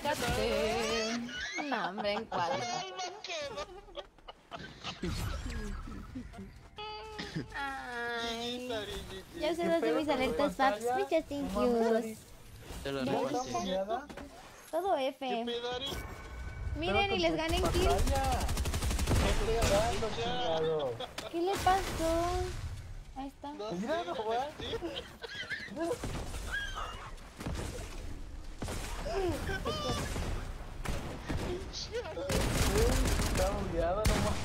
Acércate. No, hombre, en 4. Ay. Ya se das de mis alertas, Fabs. Muchas thank yous. Todo F. Miren y les ganen kill. ¿Qué le pasó? Ahí está. Está bugueada nomás.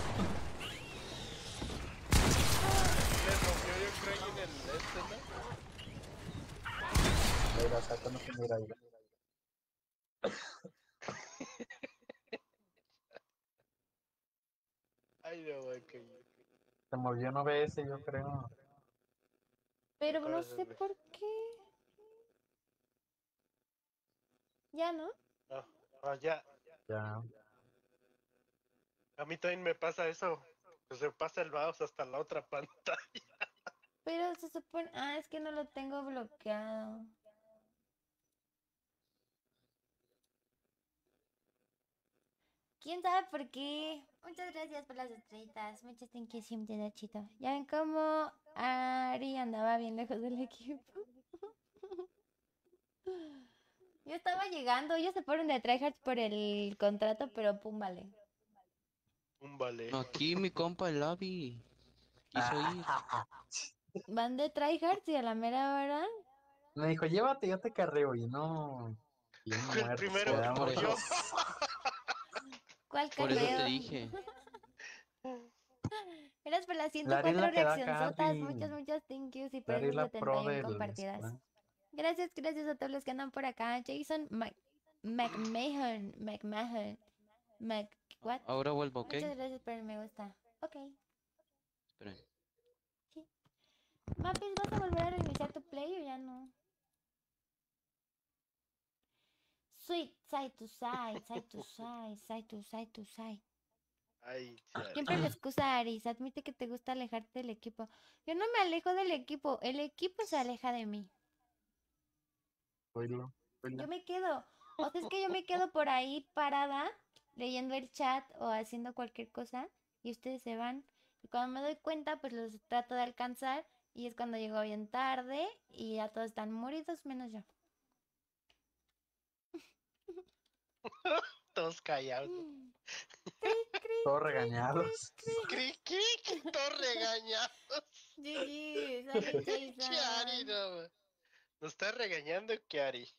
Le rompió yo creo en el ¿no? Mira, saca no se mira ahí. Ay, no, güey, que... Se movió en OBS, yo creo. Pero no sé por qué. Ya, ¿no? Ya. Ya. A mí también me pasa eso. Que se pasa el mouse hasta la otra pantalla. Pero se supone... Ah, es que no lo tengo bloqueado. ¿Quién sabe por qué? Muchas gracias por las estrellitas. Muchas thank you, siempre Nachito. Ya ven cómo Ari andaba bien lejos del equipo. Yo estaba llegando. Ellos se fueron de tryhards por el contrato, pero pum, vale. Vale. Aquí mi compa el Lavi quiso ir. Van de tryhards y a la mera hora. Me dijo, llévate, yo te carreo. Y no. Bien El muerto, primero por eso. ¿Cuál Por eso te carreo? dije. Eras por las Larry es 104 la que da reaccionzotas. carry. Muchas thank yous y por Larry es esas la pro 71 del compartidas. Splash. Gracias a todos los que andan por acá. Jason McMahon. What? Ahora vuelvo, ¿ok? Muchas gracias por el me gusta. Ok. Esperen. Sí. Mapis, ¿vas a volver a reiniciar tu play o ya no? Sweet, side to side, side to side, side to side to side. Ay, Siempre la excusa, Aris. Admite que te gusta alejarte del equipo. Yo no me alejo del equipo. El equipo se aleja de mí. Oílo. Yo me quedo. O sea, es que yo me quedo por ahí parada, leyendo el chat o haciendo cualquier cosa. Y ustedes se van. Y cuando me doy cuenta, pues los trato de alcanzar. Y es cuando llego bien tarde. Y ya todos están moridos, menos yo. todos callados. Todos regañados. Todos regañados. GG, sale Kiari, no. Nos está regañando Kiari.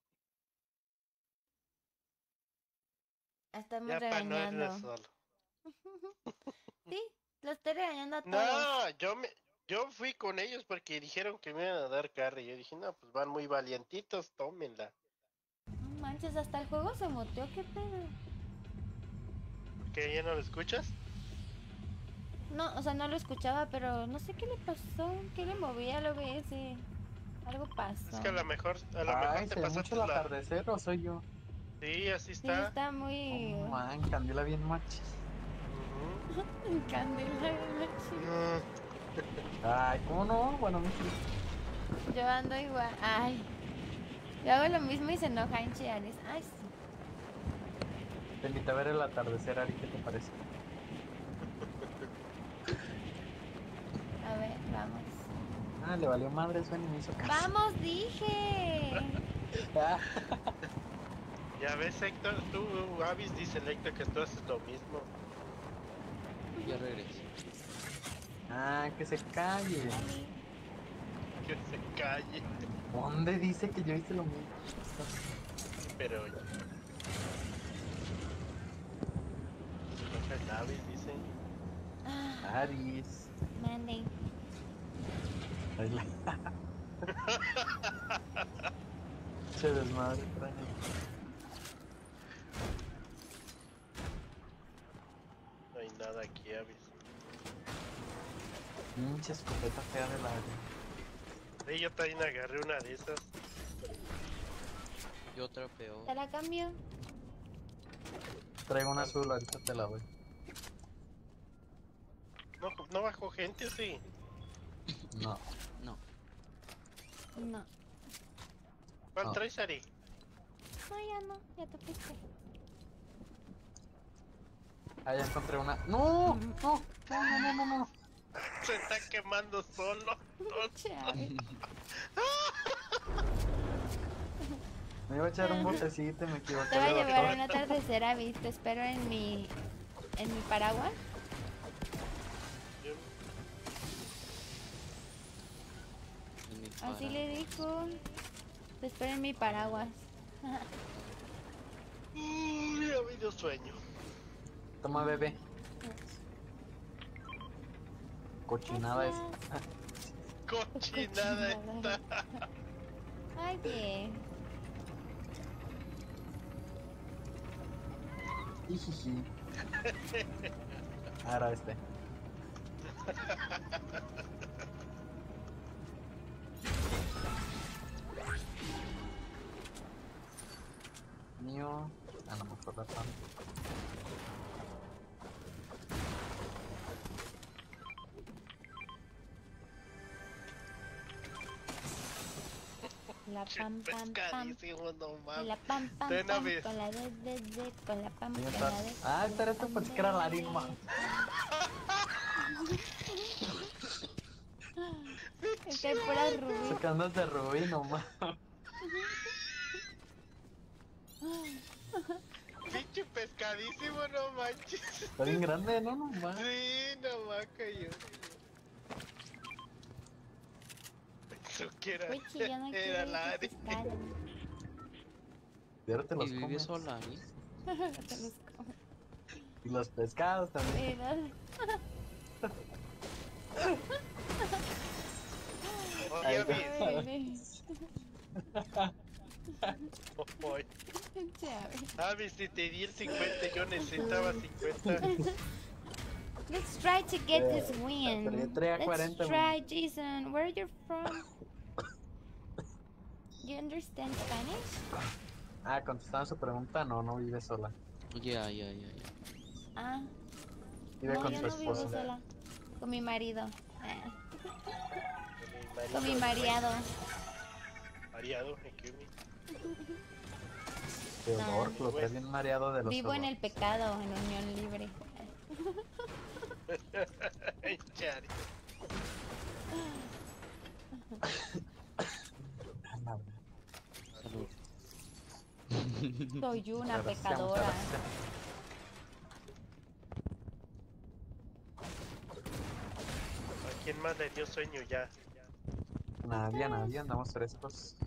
Estamos Ya para no regañando. irnos solo. Sí, lo estoy regañando a todos. No, yo fui con ellos porque dijeron que me iban a dar carry. Yo dije, no, pues van muy valientitos, tómenla. No manches, hasta el juego se muteó, qué pedo. ¿Qué, ya no lo escuchas? No, o sea, no lo escuchaba, pero no sé qué le pasó, qué le movía al OBS. Algo pasó. Es que a lo mejor te ¿se ve pasaste mucho el atardecer o soy yo? Sí, así Sí, está. está muy... Oh, man, candela bien machis. Candela bien machis. Ay, ¿cómo no? Bueno, Yo ando igual. Ay. Yo hago lo mismo y se enoja en Chiares. Ay, sí. te invito a ver el atardecer, Ari, ¿qué te parece? A ver, vamos. Ah, le valió madre eso y me hizo caso. ¡Vamos, dije! Ya ves, Héctor, tú, Avis, dice el Héctor que tú haces lo mismo. Ya regreso. Ah, que se calle. Que se calle. ¿Dónde dice que yo hice lo mismo? Pero... el Avis dice... Aris. Mande. Se desmadre, trae. No hay nada aquí, Avis. Pinche escopeta fea del área. Sí, yo también agarré una de esas. Y otra peor. ¿Te la cambio? Traigo una azul, ahorita te la doy. ¿No bajó gente o sí? No. No. No. ¿Cuál No. traes, Ari? No, ya no, ya te fuiste. Ah, ya encontré una. ¡No! ¡No! ¡No, no, no, no, no! Se está quemando solo. Chale. Me iba a echar un botecito y me equivoqué Te voy a de llevar a botón. un atardecer, Abby. Te espero en mi paraguas. En mi Así para- le dijo. Te espero en mi paraguas. Uy, ya me dio sueño. Toma, bebé. Cochinada es. Gracias. Cochinada está. Ay, bien. Jijiji. Ahora este. Mío. Ah, no, mejor razón. La pam pam pam. Pescadísimo, no Y mames. la pam pam De una pam. vez. Con la de, con la pam, Mío con está. la de. Ah, espera, esto pensé que era Larry, no mames. Es que hay pura rubí. Sacándose Rubí, no mames. Pinche pescadísimo, no manches. Está bien grande, ¿no? No mames. Sí, no va cayó. Pensó que era, Wichi, yo no era quiero la ir a pescar. Y ahora te ¿Y los vive comes. sola, ¿eh? Te los como. Y los pescados también. Mira. Oye, Ay, Abis. Ay, Oye, Chale. Abis, si te di el 50, yo necesitaba 50. Let's try to get this Pero win. yo traía Let's 40, try, Jason. Where are you from? You understand Spanish? Ah, contestando su pregunta, no, no vive sola. Ya. Ah, Vive no, con yo su no vivo esposo. sola. Con mi marido. Con mi marido, mareado. Mareado, ¿qué me? Teodor, No. lo trae bien mareado de los Vivo en olores. el pecado, en unión libre. Ay, Chari. Ah, madre. Salud. Soy una Gracias, pecadora. muchas gracias. ¿A quién más le dio sueño ya? Nadie, andamos frescos.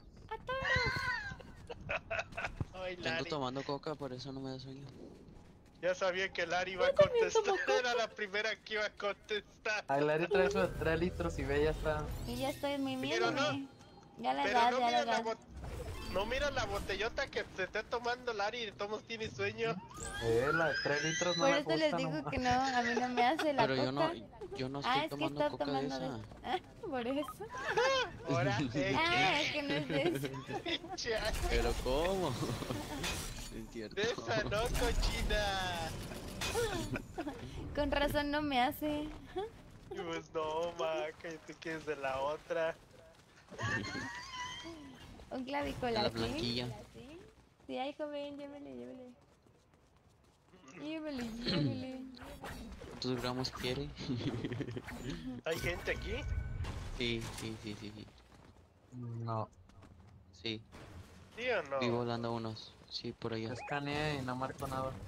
Ay, Tengo Lari. tomando coca, por eso no me da sueño. Ya sabía que Lari iba a contestar. Era la primera que iba a contestar. Ay, Larry trae sus 3 litros y ve, ya está. Y ya estoy Pero mimiéndome. Ya la Pero edad, no ya la miras la, edad. no miras la botellota que se está tomando Lari y todos tiene sueño. La de 3 litros no Por me eso les gusta, digo no. que no, a mí no me hace la Pero coca. yo no Ah, estoy es que tomando está coca de tomando esa. de... Ah, por eso. Ahora, Ah, es que no es de eso. Pero ¿cómo? Es cierto. de esa no, cochina. Con razón no me hace. Pues no, maca, tú quieres de la otra. Un clavícola, La ¿sí? blanquilla. ¿Sí? Sí, ay, joven, llévele. Llévele. ¿Cuántos gramos quiere? ¿Hay gente aquí? Sí. No, Sí, ¿Sí o no? vi volando unos. Sí, por allá. escaneé y no marco nada.